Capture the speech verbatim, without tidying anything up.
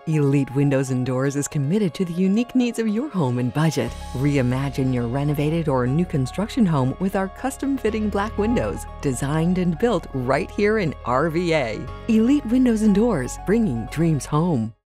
Elite Windows and Doors is committed to the unique needs of your home and budget. Reimagine your renovated or new construction home with our custom fitting black windows, designed and built right here in R V A. Elite Windows and Doors, bringing dreams home.